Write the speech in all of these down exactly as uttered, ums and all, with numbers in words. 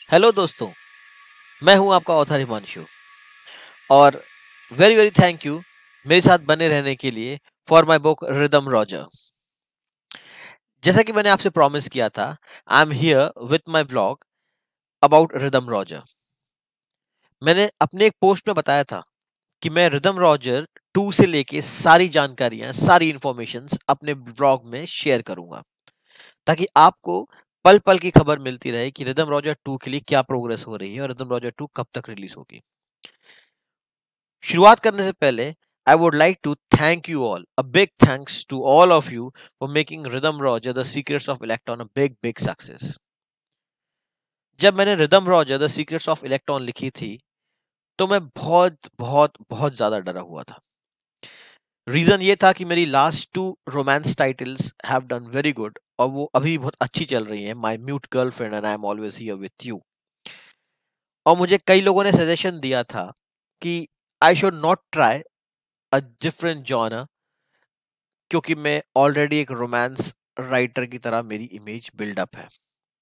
Hello दोस्तों, मैं हूं आपका ऑथर हिमांशु और वेरी वेरी थैंक यू मेरे साथ बने रहने के लिए for my book Rhythm Roger. जैसा कि मैंने आपसे प्रॉमिस किया था, I am here with my blog about Rhythm Roger. मैंने अपने एक पोस्ट में बताया था कि मैं रिदम रॉजर टू से लेके सारी जानकारियां, सारी इंफॉर्मेशंस अपने ब्लॉग में शेयर करूंगा, ताकि आपको पल पल की खबर मिलती रहे कि रिदम रॉजर टू के लिए क्या प्रोग्रेस हो रही है और रिदम रॉजर टू कब तक रिलीज होगी। शुरुआत करने से पहले I would like to thank you all, a big thanks to all of you for making Rhythm Roger the secrets of electron a big big success. जब मैंने Rhythm Roger the secrets of electron लिखी थी, तो मैं बहुत बहुत बहुत ज्यादा डरा हुआ था। रीजन ये था कि मेरी last two romance titles have done very good और वो अभी बहुत अच्छी चल रही हैं, my mute girlfriend and I am always here with you. और मुझे कई लोगों ने सजेशन दिया था कि I should not try a different genre, क्योंकि मैं ऑलरेडी एक रोमांस राइटर की तरह मेरी इमेज बिल्डअप है।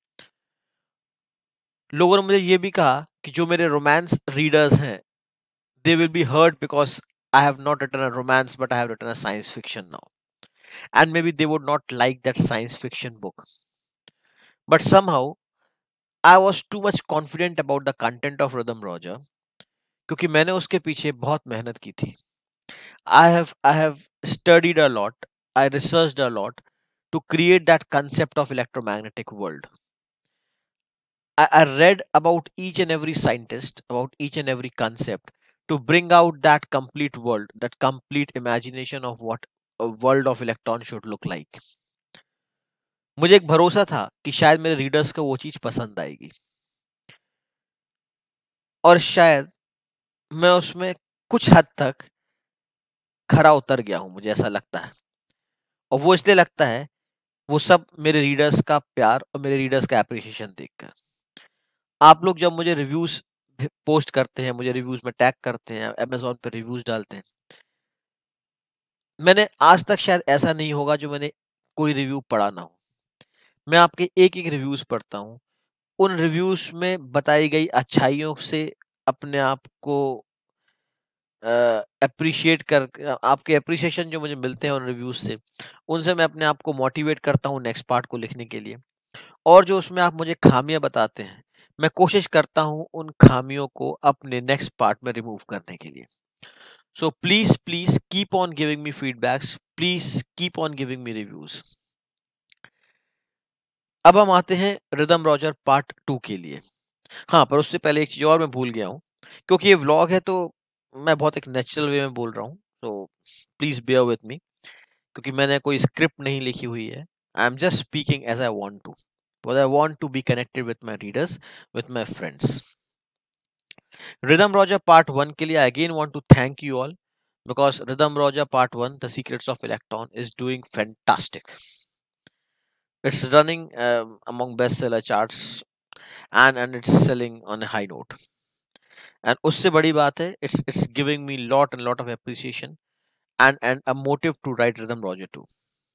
लोगों ने मुझे ये भी कहा कि जो मेरे रोमांस रीडर्स हैं, they will be hurt because I have not written a romance but I have written a science fiction now, and maybe they would not like that science fiction book. But somehow I was too much confident about the content of Rhythm Roger, क्योंकि मैंने उसके पीछे बहुत मेहनत की थी। I have I have studied a lot, I researched a lot to create that concept of electromagnetic world. I, I read about each and every scientist, about each and every concept to bring out that complete world, that complete imagination of what a world of electron should look like. मुझे एक भरोसा था कि शायद मेरे readers को वो चीज पसंद आएगी, और शायद मैं उसमें कुछ हद तक खरा उतर गया हूं, मुझे ऐसा लगता है। और वो इसलिए लगता है, वो सब मेरे रीडर्स का प्यार और मेरे रीडर्स का एप्रिसिएशन देखकर। आप लोग जब मुझे रिव्यूज पोस्ट करते हैं, मुझे रिव्यूज में टैग करते हैं, अमेज़न पे रिव्यूज डालते हैं, मैंने आज तक शायद ऐसा नहीं होगा जो मैंने कोई रिव्यू पढ़ा ना हो। मैं आपके एक एक रिव्यूज पढ़ता हूँ, उन रिव्यूज में बताई गई अच्छाइयों से अपने आप को अप्रिशिएट कर, आपके अप्रिसिएशन जो मुझे मिलते हैं उन रिव्यूज से, उनसे मैं अपने आप को मोटिवेट करता हूँ नेक्स्ट पार्ट को लिखने के लिए। और जो उसमें आप मुझे खामियां बताते हैं, मैं कोशिश करता हूँ उन खामियों को अपने नेक्स्ट पार्ट में रिमूव करने के लिए। So please please keep on giving me feedbacks, please keep on giving me reviews. अब हम आते हैं रिदम रॉजर पार्ट टू के लिए। हाँ, पर उससे पहले एक चीज और मैं भूल गया हूँ, क्योंकि ये व्लॉग है तो मैं बहुत एक नेचुरल वे में बोल रहा हूँ, तो प्लीज बेयर विथ मी, क्योंकि मैंने कोई स्क्रिप्ट नहीं लिखी हुई है। I am just speaking as I want to, because I want to be connected with my readers, with my friends. Rhythm Roger Part one के लिए I again want to thank you all, because Rhythm Roger Part one, The Secrets of Electron, is doing fantastic. It's running um, among bestseller charts, and and it's selling on a high note. And उससे बड़ी बात है, it's it's giving me lot and lot of appreciation and and a motive to write Rhythm Roger two.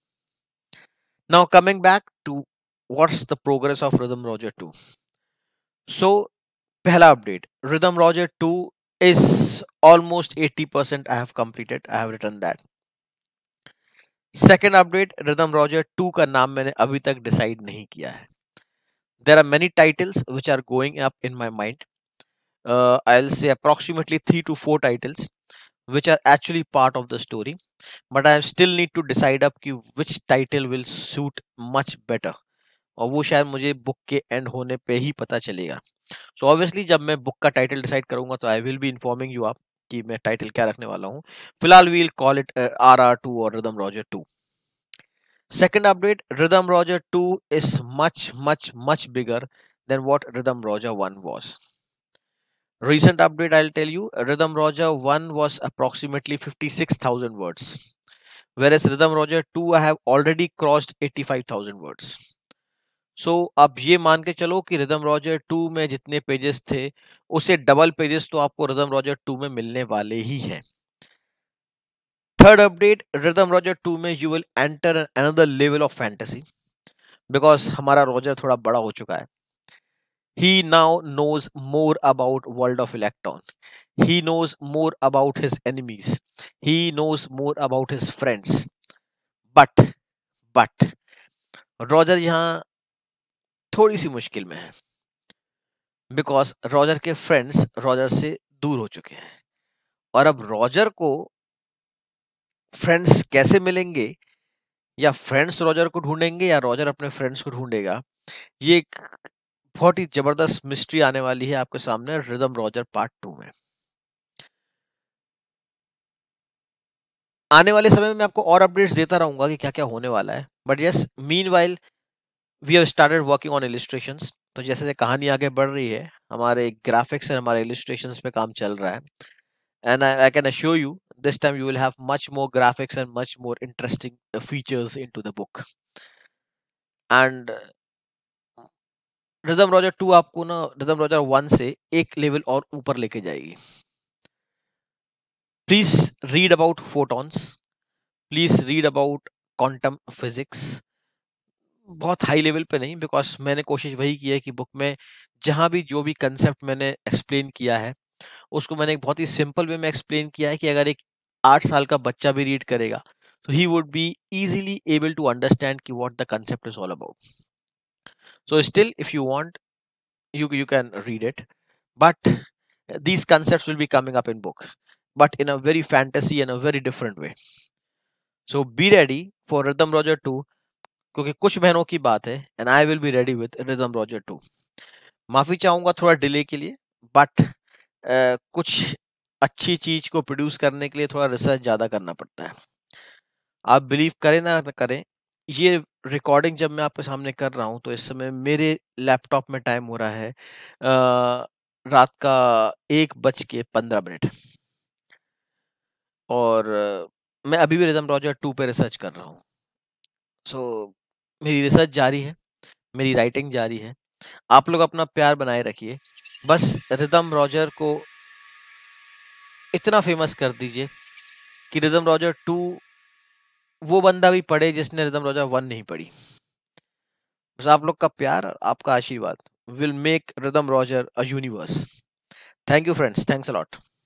Now coming back to what's the progress of Rhythm Roger two. So पहला update, Rhythm Roger two is almost eighty percent I have completed. I have written that. Second update, Rhythm Roger two का नाम मैंने अभी तक decide नहीं किया है. There are many titles which are going up in my mind. Uh, I'll say approximately three to four titles which are actually part of the story, but I still need to decide up कि which title will suit much better. और वो शायद मुझे book के and होने पे ही पता चलेगा. सो ऑब्वियसली जब मैं बुक का टाइटल डिसाइड करूंगा तो I will be informing you आप कि मैं टाइटल क्या रखने वाला हूँ. फिलहाल we'll call it R R two और Rhythm Roger two. Second update, Rhythm Roger two is much much much bigger than what Rhythm Roger one was. Recent update, I'll tell you, Rhythm Roger one was approximately fifty-six thousand words, whereas Rhythm Roger two I have already crossed eighty-five thousand words. So so, आप ये मान के चलो कि rhythm Roger two में जितने pages थे, उसे डबल पेजेस तो आपको रिदम रॉजर टू में मिलने वाले ही हैं. Third update, Rhythm Roger two में you will enter another level of fantasy, because हमारा रॉजर थोड़ा बड़ा हो चुका है. He now knows more about world of electron. He knows more about his enemies. He knows more about his friends. But but Roger यहाँ थोड़ी सी मुश्किल में है, बिकॉज रॉजर के फ्रेंड्स रॉजर से दूर हो चुके हैं, और अब रॉजर को फ्रेंड्स कैसे मिलेंगे, या फ्रेंड्स रॉजर को ढूंढेंगे या रॉजर अपने फ्रेंड्स को ढूंढेगा, ये एक बहुत ही जबरदस्त मिस्ट्री आने वाली है आपके सामने रिदम रॉजर पार्ट टू में। आने वाले समय में मैं आपको और अपडेट्स देता रहूंगा कि क्या क्या होने वाला है, but yes meanwhile we have started working on illustrations. तो जैसे जैसे कहानी आगे बढ़ रही है, हमारे ग्राफिक्स और हमारे इलिस्ट्रेशंस पे काम चल रहा है, and I, I can assure you this time you will have much more graphics and much more interesting uh, features into the book. And Rhythm Roger two आपको ना रिदम रॉजर वन से एक level और ऊपर लेके जाएगी। Please read about photons, please read about quantum physics, बहुत high level पे नहीं, बिकॉज मैंने कोशिश वही की है कि बुक में जहां भी जो भी कंसेप्ट मैंने एक्सप्लेन किया है उसको मैंने एक बहुत ही सिंपल वे में एक्सप्लेन किया है कि अगर एक आठ साल का बच्चा भी रीड करेगा तो he would be easily able to understand कि what the concept is all about. So still if you want you you can read it, but these concepts will be coming up in book, but in a very fantasy and a very different way. So be ready for Rhythm Roger two, क्योंकि कुछ महीनों की बात है and I will be ready with Rhythm Roger two. माफी चाहूंगा थोड़ा delay के लिए, बट कुछ अच्छी चीज को प्रोड्यूस करने के लिए थोड़ा रिसर्च ज्यादा करना पड़ता है। आप बिलीव करें ना करें, ये रिकॉर्डिंग जब मैं आपके सामने कर रहा हूँ तो इस समय मेरे लैपटॉप में टाइम हो रहा है अ, रात का एक बज के पंद्रह मिनट, और अ, मैं अभी भी रिदम रॉजर टू पे रिसर्च कर रहा हूँ। सो मेरी रिसर्च जारी है, मेरी राइटिंग जारी है। आप लोग अपना प्यार बनाए रखिए, बस रिदम रॉजर को इतना फेमस कर दीजिए कि रिदम रॉजर टू वो बंदा भी पढ़े जिसने रिदम रॉजर वन नहीं पढ़ी। बस आप लोग का प्यार और आपका आशीर्वाद will make Rhythm Roger a universe. Thank you friends. Thanks a lot.